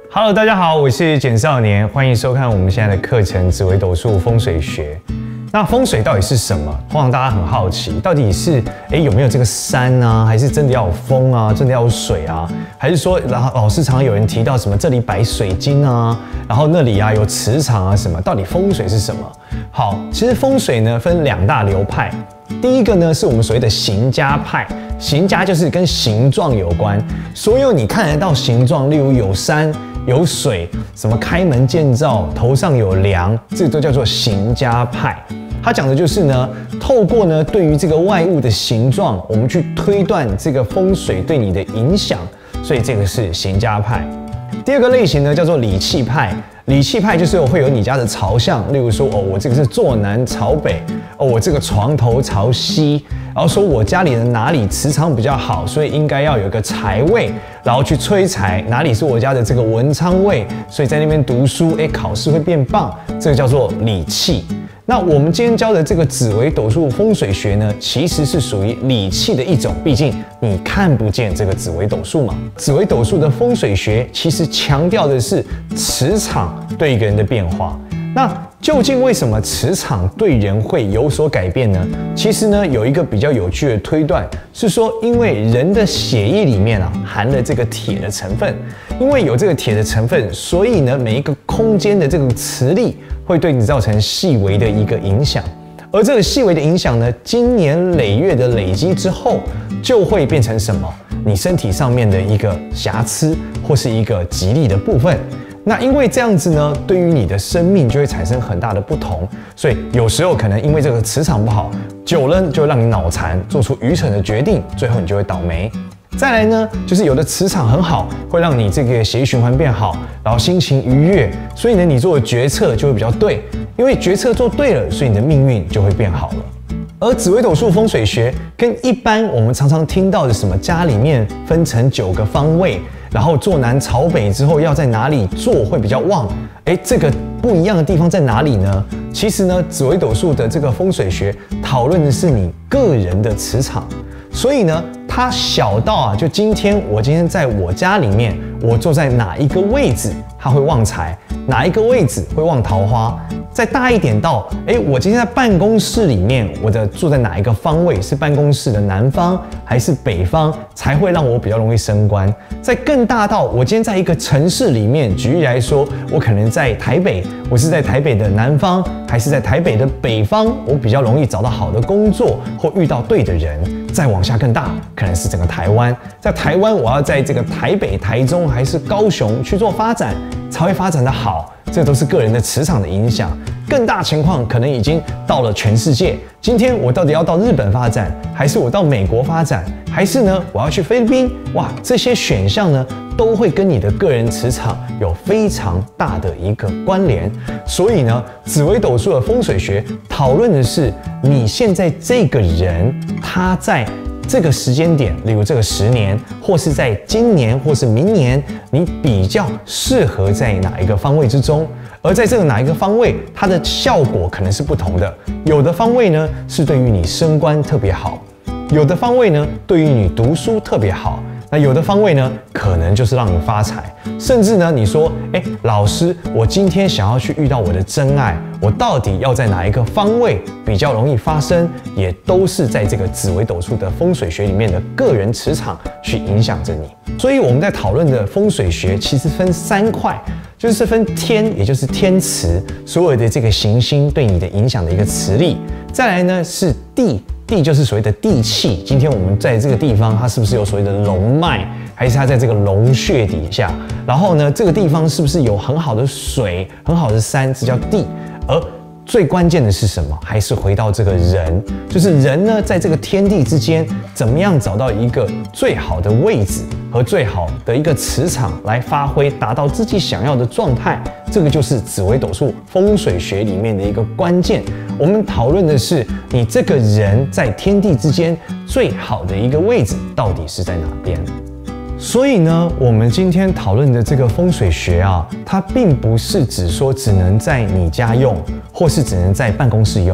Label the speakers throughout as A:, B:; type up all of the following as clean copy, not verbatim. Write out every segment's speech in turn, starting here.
A: Hello， 大家好，我是简少年，欢迎收看我们现在的课程《紫微斗数风水学》。那风水到底是什么？通常大家很好奇，到底是有没有这个山啊，还是真的要有风啊，真的要有水啊？还是说老师常常有人提到什么这里摆水晶啊，然后那里啊有磁场啊什么？到底风水是什么？好，其实风水呢分两大流派。第一个呢是我们所谓的形家派，形家就是跟形状有关，所有你看得到形状，例如有山有水，什么开门见灶，头上有梁，这都叫做形家派。它讲的就是呢，透过呢对于这个外物的形状，我们去推断这个风水对你的影响，所以这个是形家派。第二个类型呢叫做理气派。理气派就是会有你家的朝向，例如说我这个是坐南朝北，我这个床头朝西，然后说我家里的哪里磁场比较好，所以应该要有一个财位，然后去催财，哪里是我家的这个文昌位，所以在那边读书，考试会变棒，这个叫做理气。那我们今天教的这个紫微斗数风水学呢，其实是属于理气的一种，毕竟你看不见这个紫微斗数嘛。紫微斗数的风水学其实强调的是磁场对一个人的变化。那究竟为什么磁场对人会有所改变呢？其实呢，有一个比较有趣的推断是说，因为人的血液里面含了这个铁的成分，因为有这个铁的成分，所以呢，每一个空间的这个磁力会对你造成细微的一个影响。而这个细微的影响呢，经年累月的累积之后，就会变成什么？你身体上面的一个瑕疵或是一个吉利的部分。那因为这样子呢，对于你的生命就会产生很大的不同，所以有时候可能因为这个磁场不好，久了就会让你脑残，做出愚蠢的决定，最后你就会倒霉。再来呢，就是有的磁场很好，会让你这个血液循环变好，然后心情愉悦，所以呢，你做的决策就会比较对，因为决策做对了，所以你的命运就会变好了。而紫微斗数风水学跟一般我们常常听到的什么家里面分成9个方位，然后坐南朝北之后要在哪里坐会比较旺，这个不一样的地方在哪里呢？其实呢，紫微斗数的这个风水学讨论的是你个人的磁场，所以呢，它小到就我今天在我家里面，我坐在哪一个位置，它会旺财，哪一个位置会旺桃花。再大一点到，我今天在办公室里面，我坐在哪一个方位，是办公室的南方还是北方，才会让我比较容易升官。再更大到，我今天在一个城市里面，举例来说，我可能在台北，我是在台北的南方，还是在台北的北方，我比较容易找到好的工作或遇到对的人。再往下更大，可能是整个台湾，在台湾我要在这个台北、台中还是高雄去做发展，才会发展得好。这都是个人的磁场的影响。更大情况可能已经到了全世界。今天我到底要到日本发展，还是我到美国发展，还是呢我要去菲律宾？哇，这些选项呢都会跟你的个人磁场有非常大的一个关联。所以呢，紫微斗数的风水学讨论的是你现在这个人他在这个时间点，例如这个10年，或是在今年，或是明年，你比较适合在哪一个方位之中？而在这个哪一个方位，它的效果可能是不同的。有的方位呢，是对于你升官特别好；有的方位呢，对于你读书特别好。那有的方位呢，可能就是让你发财，甚至呢，你说，老师，我今天想要去遇到我的真爱，我到底要在哪一个方位比较容易发生？也都是在这个紫微斗数的风水学里面的个人磁场去影响着你。所以我们在讨论的风水学其实分3块，就是分天，也就是天磁，所有的这个行星对你的影响的一个磁力；再来呢是地。地就是所谓的地气，今天我们在这个地方，它是不是有所谓的龙脉，还是它在这个龙穴底下？然后呢，这个地方是不是有很好的水、很好的山，这叫地。而最关键的是什么？还是回到这个人，就是人呢，在这个天地之间，怎么样找到一个最好的位置和最好的一个磁场来发挥，达到自己想要的状态？这个就是紫微斗数风水学里面的一个关键。我们讨论的是你这个人在天地之间最好的一个位置到底是在哪边。所以呢，我们今天讨论的这个风水学啊，它并不是只说只能在你家用，或是只能在办公室用，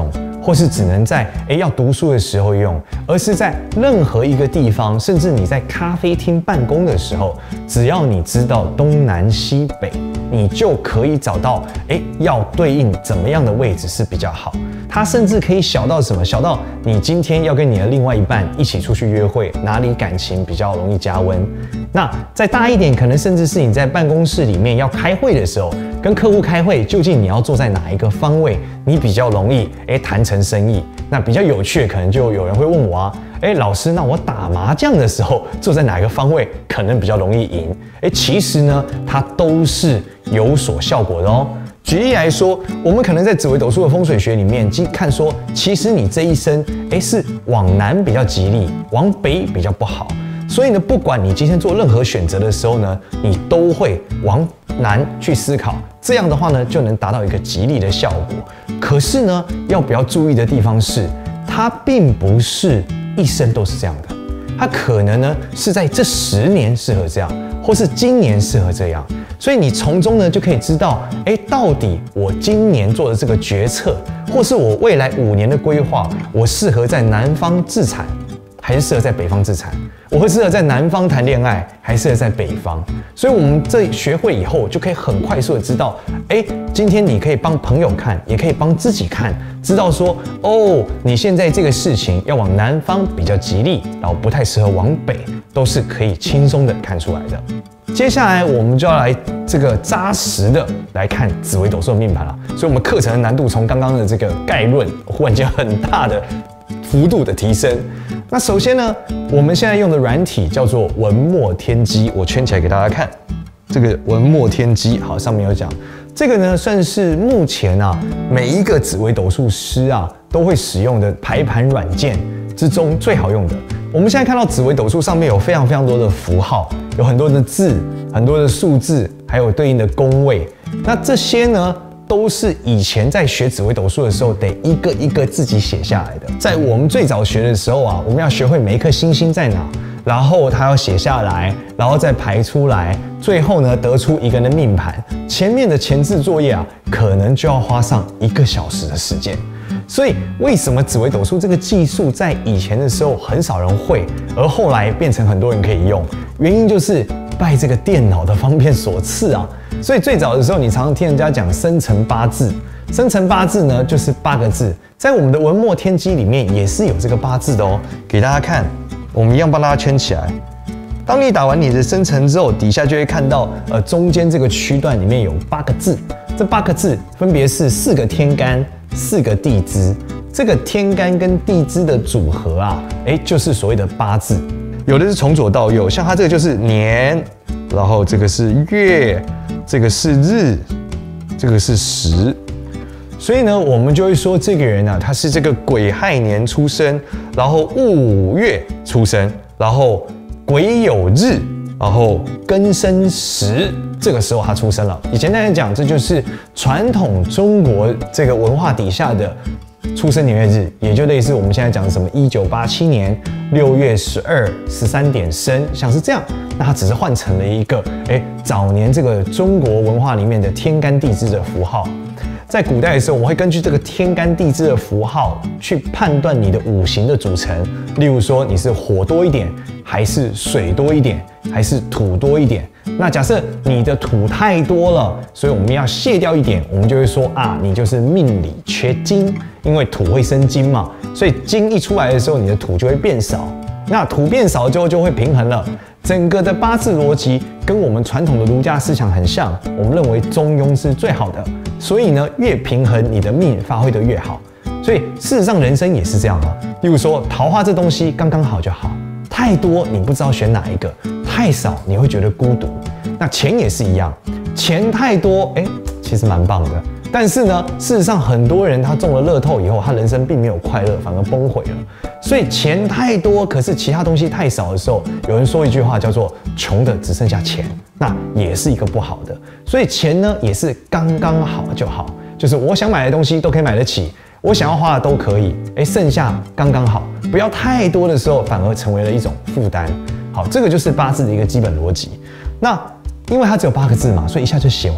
A: 或是只能在要读书的时候用，而是在任何一个地方，甚至你在咖啡厅办公的时候，只要你知道东南西北，你就可以找到要对应怎么样的位置是比较好。它甚至可以小到什么？小到你今天要跟你的另外一半一起出去约会，哪里感情比较容易加温？那再大一点，可能甚至是你在办公室里面要开会的时候，跟客户开会，究竟你要坐在哪一个方位，你比较容易谈成生意？那比较有趣的，可能就有人会问我啊，老师，那我打麻将的时候坐在哪一个方位可能比较容易赢？其实呢，它都是有所效果的哦。举例来说，我们可能在紫微斗数的风水学里面看说，其实你这一生是往南比较吉利，往北比较不好。所以呢，不管你今天做任何选择的时候呢，你都会往南去思考，这样的话呢，就能达到一个吉利的效果。可是呢，要不要注意的地方是，它并不是一生都是这样的，它可能呢是在这10年适合这样，或是今年适合这样。所以你从中呢就可以知道，到底我今年做的这个决策，或是我未来5年的规划，我适合在南方置产，还是适合在北方置产？我会适合在南方谈恋爱，还适合在北方？所以我们这学会以后，就可以很快速的知道，今天你可以帮朋友看，也可以帮自己看，知道说，你现在这个事情要往南方比较吉利，然后不太适合往北，都是可以轻松的看出来的。接下来我们就要来这个扎实的来看紫微斗数的命盘了，所以我们课程的难度从刚刚的这个概论，忽然间很大的幅度的提升。那首先呢，我们现在用的软体叫做文墨天机，我圈起来给大家看。这个文墨天机，好，上面有讲，这个呢算是目前每一个紫微斗数师都会使用的排盘软件之中最好用的。我们现在看到紫微斗数上面有非常非常多的符号，有很多的字，很多的数字，还有对应的宫位。那这些呢，都是以前在学紫微斗数的时候得一个一个自己写下来的。在我们最早学的时候我们要学会每一颗星星在哪，然后它要写下来，然后再排出来，最后呢得出一个人的命盘。前面的前置作业可能就要花上1个小时的时间。所以为什么紫微斗数这个技术在以前的时候很少人会，而后来变成很多人可以用？原因就是拜这个电脑的方便所赐所以最早的时候，你常常听人家讲生辰八字，生辰八字呢就是8个字，在我们的文墨天机里面也是有这个8字的哦。给大家看，我们一样帮大家圈起来。当你打完你的生辰之后，底下就会看到中间这个区段里面有8个字，这8个字分别是4个天干，4个地支。这个天干跟地支的组合就是所谓的8字。有的是从左到右，像它这个就是年，然后这个是月，这个是日，这个是时。所以呢，我们就会说这个人他是这个癸亥年出生，然后戊午月出生，然后癸酉日，然后庚申时，这个时候他出生了。以前大家讲，这就是传统中国这个文化底下的出生年月日，也就类似我们现在讲的什么1987年6月12、13点生，像是这样。那它只是换成了一个早年这个中国文化里面的天干地支的符号。在古代的时候，我们会根据这个天干地支的符号去判断你的五行的组成。例如说，你是火多一点，还是水多一点，还是土多一点？那假设你的土太多了，所以我们要卸掉一点，我们就会说你就是命里缺金，因为土会生金嘛，所以金一出来的时候，你的土就会变少。那土变少之后就会平衡了。整个的八字逻辑跟我们传统的儒家思想很像，我们认为中庸是最好的，所以呢，越平衡你的命发挥得越好。所以事实上人生也是这样例如说桃花这东西刚刚好就好，太多你不知道选哪一个，太少你会觉得孤独。那钱也是一样，钱太多其实蛮棒的，但是呢，事实上很多人他中了乐透以后，他人生并没有快乐，反而崩毁了。所以钱太多，可是其他东西太少的时候，有人说一句话叫做“穷的只剩下钱”，那也是一个不好的。所以钱呢，也是刚刚好就好，就是我想买的东西都可以买得起，我想要花的都可以，剩下刚刚好，不要太多的时候，反而成为了一种负担。好，这个就是八字的一个基本逻辑。那因为它只有8个字嘛，所以一下就写完了。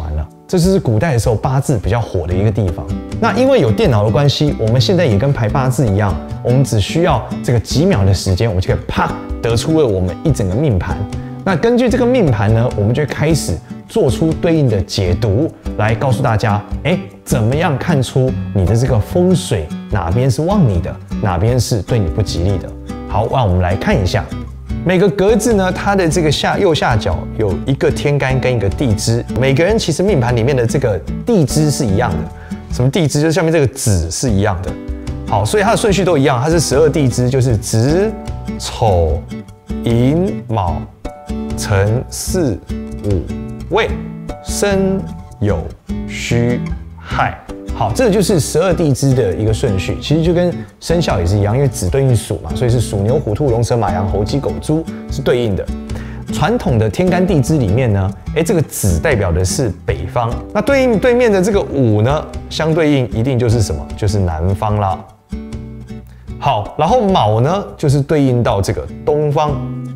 A: 这就是古代的时候八字比较火的一个地方。那因为有电脑的关系，我们现在也跟排八字一样，我们只需要这个几秒的时间，我们就可以啪得出了我们一整个命盘。那根据这个命盘呢，我们就会开始做出对应的解读，来告诉大家，怎么样看出你的这个风水哪边是旺你的，哪边是对你不吉利的。好，那我们来看一下。每个格子呢，它的这个右下角有一个天干跟一个地支。每个人其实命盘里面的这个地支是一样的。什么地支？就是下面这个子是一样的。好，所以它的顺序都一样，它是12地支，就是子、丑、寅、卯、辰、巳、午、未、申、酉、戌、亥。好，这个就是12地支的一个顺序，其实就跟生肖也是一样，因为子对应属嘛，所以是鼠、牛、虎、兔、龙、蛇、马、羊、猴、鸡、狗、猪是对应的。传统的天干地支里面呢，这个子代表的是北方，那对应对面的这个午呢，相对应一定就是什么？就是南方啦。好，然后卯呢，就是对应到这个东方，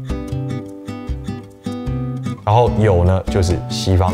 A: 然后酉呢，就是西方。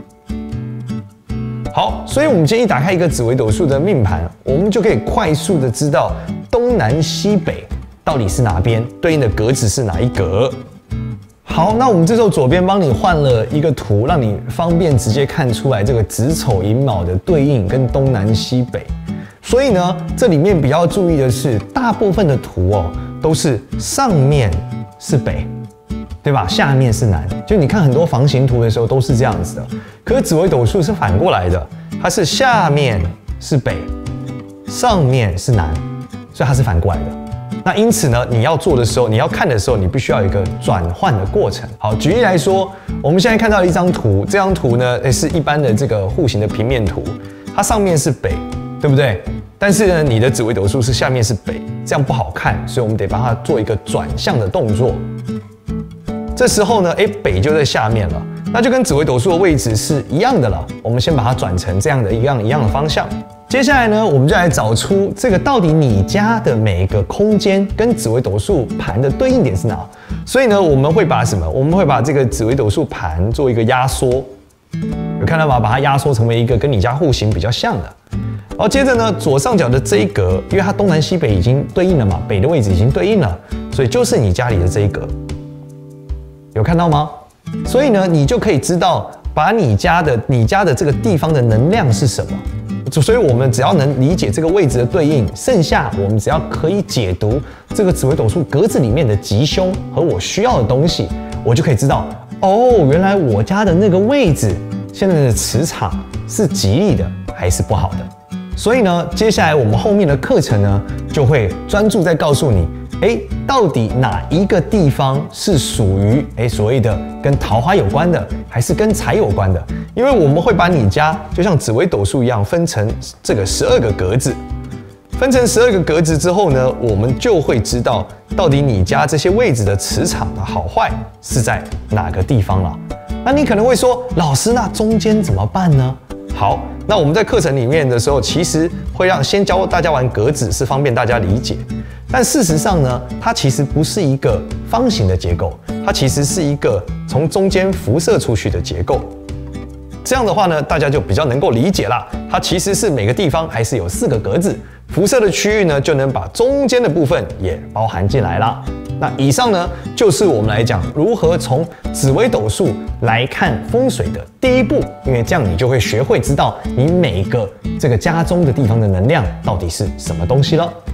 A: 好，所以我们今天一打开一个紫微斗数的命盘，我们就可以快速的知道东南西北到底是哪边，对应的格子是哪一格。好，那我们这时候左边帮你换了一个图，让你方便直接看出来这个子丑寅卯的对应跟东南西北。所以呢，这里面比较注意的是，大部分的图都是上面是北，对吧？下面是南，就你看很多房型图的时候都是这样子的。可是紫微斗数是反过来的，它是下面是北，上面是南，所以它是反过来的。那因此呢，你要做的时候，你要看的时候，你必须要有一个转换的过程。好，举例来说，我们现在看到一张图，这张图呢，是一般的这个户型的平面图，它上面是北，对不对？但是呢，你的紫微斗数是下面是北，这样不好看，所以我们得帮它做一个转向的动作。这时候呢，北就在下面了，那就跟紫微斗数的位置是一样的了。我们先把它转成这样的一样的方向。接下来呢，我们就来找出这个到底你家的每个空间跟紫微斗数盘的对应点是哪。所以呢，我们会把什么？我们会把这个紫微斗数盘做一个压缩，有看到吗？把它压缩成为一个跟你家户型比较像的。然后接着呢，左上角的这一格，因为它东南西北已经对应了嘛，北的位置已经对应了，所以就是你家里的这一格。有看到吗？所以呢，你就可以知道，把你家的这个地方的能量是什么。所以我们只要能理解这个位置的对应，剩下我们只要可以解读这个紫微斗数格子里面的吉凶和我需要的东西，我就可以知道，原来我家的那个位置现在的磁场是吉利的还是不好的。所以呢，接下来我们后面的课程呢，就会专注在告诉你，到底哪一个地方是属于所谓的跟桃花有关的，还是跟财有关的？因为我们会把你家就像紫微斗数一样，分成这个12个格子。分成12个格子之后呢，我们就会知道到底你家这些位置的磁场的好坏是在哪个地方了。那你可能会说，老师，那中间怎么办呢？好，那我们在课程里面的时候，其实会先教大家玩格子，是方便大家理解。但事实上呢，它其实不是一个方形的结构，它其实是一个从中间辐射出去的结构。这样的话呢，大家就比较能够理解啦。它其实是每个地方还是有4个格子，辐射的区域呢，就能把中间的部分也包含进来啦。那以上呢，就是我们来讲如何从紫微斗数来看风水的第一步，因为这样你就会学会知道你每个这个家中的地方的能量到底是什么东西了。